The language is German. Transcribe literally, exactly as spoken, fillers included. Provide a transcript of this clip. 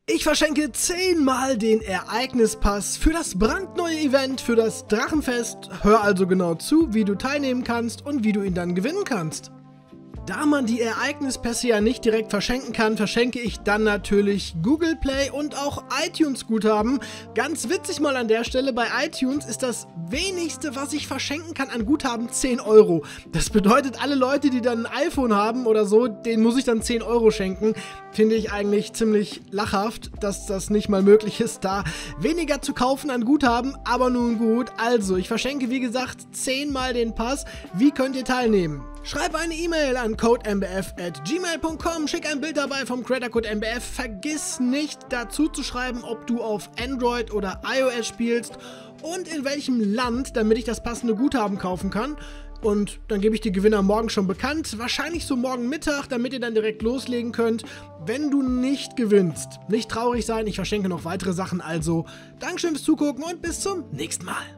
Ich verschenke zehnmal den Ereignispass für das brandneue Event für das Drachenfest. Hör also genau zu, wie du teilnehmen kannst und wie du ihn dann gewinnen kannst. Da man die Ereignispässe ja nicht direkt verschenken kann, verschenke ich dann natürlich Google Play und auch iTunes Guthaben. Ganz witzig mal an der Stelle, bei iTunes ist das wenigste, was ich verschenken kann an Guthaben zehn Euro. Das bedeutet, alle Leute, die dann ein iPhone haben oder so, denen muss ich dann zehn Euro schenken. Finde ich eigentlich ziemlich lachhaft, dass das nicht mal möglich ist, da weniger zu kaufen an Guthaben, aber nun gut. Also, ich verschenke wie gesagt zehnmal den Pass. Wie könnt ihr teilnehmen? Schreib eine E-Mail an codembf at gmail punkt com, schick ein Bild dabei vom Creator Code M B F. Vergiss nicht dazu zu schreiben, ob du auf Android oder iOS spielst und in welchem Land, damit ich das passende Guthaben kaufen kann. Und dann gebe ich die Gewinner morgen schon bekannt, wahrscheinlich so morgen Mittag, damit ihr dann direkt loslegen könnt. Wenn du nicht gewinnst, nicht traurig sein, ich verschenke noch weitere Sachen, also Dankeschön fürs Zugucken und bis zum nächsten Mal.